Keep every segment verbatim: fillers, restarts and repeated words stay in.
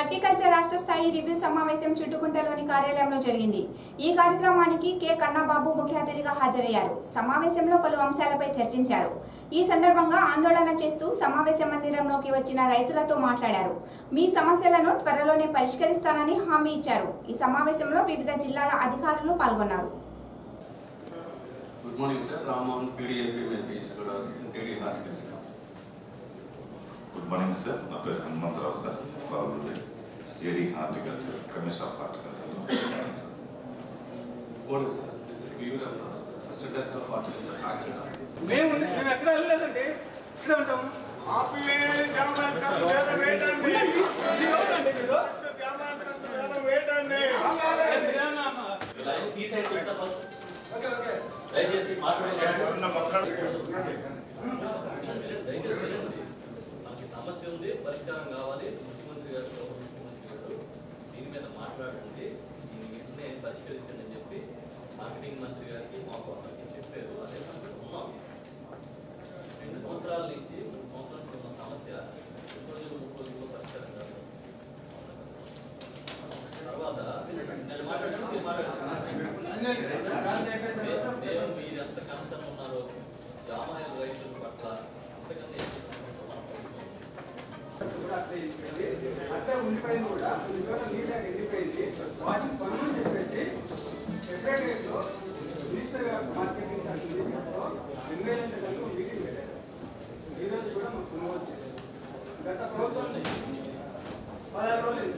Horticulture రాష్ట్ర స్థాయి review సమావేశం చుట్టుకుంటలోని కార్యాలయంలో జరిగింది. ఈ కార్యక్రమానికి కె కన్నాబాబు ముఖ్య అతిథిగా హాజరయ్యారు. సమావేశంలో పలు అంశాలపై చర్చించారు. ఈ సందర్భంగా ఆందోళన చేస్తూ సమావేశ మందిరంలోకి వచ్చిన రైతులతో మాట్లాడారు. మీ సమస్యలను త్వరలోనే పరిష్కరిస్తానని హామీ ఇచ్చారు. ఈ సమావేశంలో వివిధ జిల్లాల అధికారులు పాల్గొన్నారు. Good morning, sir. Ramon, P D A P M P, T D Horticulture. Good morning, sir. My name is Hanumantrao, sir. Probably T D Horticulture, Commissioner of Horticulture. Good morning, sir. This is P D President of Horticulture. మేము మేము ఎక్కడ వెళ్ళలేదండి, ఇక్కడ ఉంటాము. ఆపిలే జామాకర్ వేరే వేడండి, ఇది ఏంటండి మీరు జామాకర్ వేరే వేడండి. మీరేనా లైన్ ఈ సైడ్ కొంచెం ఫస్ట్. ఓకే ఓకే దయచేసి మాట్లాడండి. దయచేసి మనకి సమస్య ఉంది, పరిష్కారం కావాలి. ముఖ్యమంత్రి గారు ముఖ్యమంత్రి గారు దీని మీద మాట్లాడుతుంది, దీని వెంటనే పరిష్కరించండి అని చెప్పి మార్కెటింగ్ మంత్రి గారికి మాకు అందరికీ చెప్పారు. అదే సమయంలో ఉన్నాం. రెండు సంవత్సరాల నుంచి మూడు సంవత్సరాల ఉన్న సమస్య రెండు రోజులు మూడు రోజుల్లో పరిష్కారం కాదు. తర్వాత నేను మాట్లాడాను, మీరు మాట్లాడారు. మీరు ఎంత కన్సర్న్ ఉన్నారో జామాయిల రైతుల పట్ల అంతకన్నా అట్లా ఉండిపోయింది కూడా నీళ్ళకి ఎండిపోయింది. వాటిని పనులు చెప్పేసి సెక్రటరీలో మినిస్టర్ గారు మార్కెటింగ్ మినిస్టర్తో ఎమ్మెల్యేతో కలిసి మీటింగ్ పెట్టారు. ఈరోజు కూడా మాకు కొనుగోలు చేశారు. గత ప్రభుత్వం పదహారు రోజులు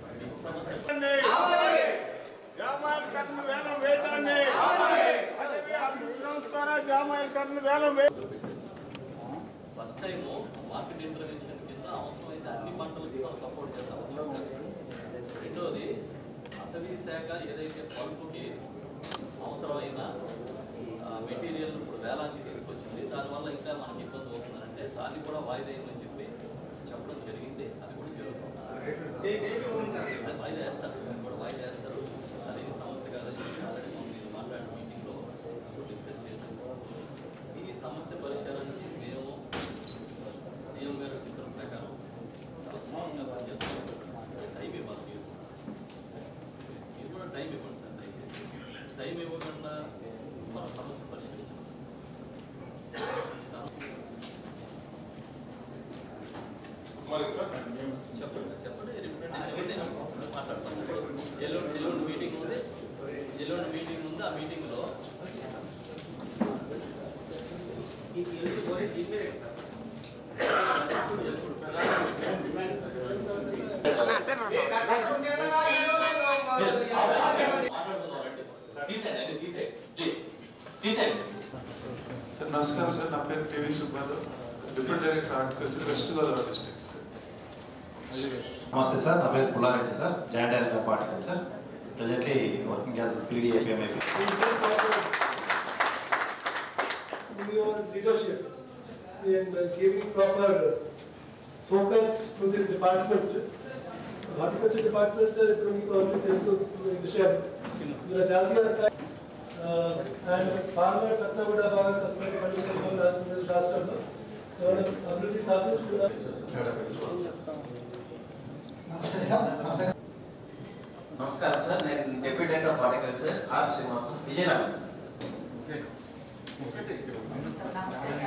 ఫస్ట్ టైం మార్కెట్ ఇంటర్వెన్షన్ కింద అవసరమైతే అన్ని పంటలకి మనం సపోర్ట్ చేద్దాం. రెండోది అటవీ శాఖ ఏదైతే పలుపుకి అవసరమైన మెటీరియల్ ఇప్పుడు వేలానికి తీసుకొచ్చింది, దానివల్ల ఇంకా మనకి ఇబ్బంది అవుతుందంటే దాన్ని కూడా వాయిదా అని చెప్పి చెప్పడం జరిగింది. అది కూడా జరుగుతుంది. వాయిదా వేస్తారు, కూడా వాయిదా వేస్తారు. అదేమి సమస్య కాదని చెప్పి ఆల్రెడీ మీరు మాట్లాడిన మీటింగ్లో డిస్కస్ చేశాం. ఈ సమస్య పరిష్కారానికి మేము సీఎం గారు చిత్రం ప్రకారం చాలా స్ట్రాంగ్గా పనిచేస్తాం. టైం ఇవ్వాలి, మీరు మీరు కూడా టైం ఇవ్వండి సార్. దయచేసి టైం ఇవ్వకుండా మన సమస్య పరిష్కరించాం. చెప్పండి చెప్పండి మాట్లాడతాం. ఎల్లుండి ఎల్లుండి మీటింగ్ ఉంది, ఎల్లుండి మీటింగ్ ఉంది. ఆ మీటింగ్లో నమస్కారం సార్, నా పేరు TV Subbarao, deputy director horticulture west Godavari district. నమస్తే సార్, నా పేరు Pulla Reddy sir, joint director of horticulture, presently working as P D A P M P. Your leadership in giving proper focus to this department. Horticulture department sir, ఇప్పుడు మీకు అన్ని తెలుసు ఈ విషయం. మీరు జాతీయ స్థాయి అండ్ ఫార్మర్స్ అంతా కూడా బాగా కష్టపడి పండించడం రాష్ట్రంలో సో అభివృద్ధి సాధించుకున్నారు. నమస్కారం సార్, నేను deputy director of horticulture R Srinivasan, Vizianagaram.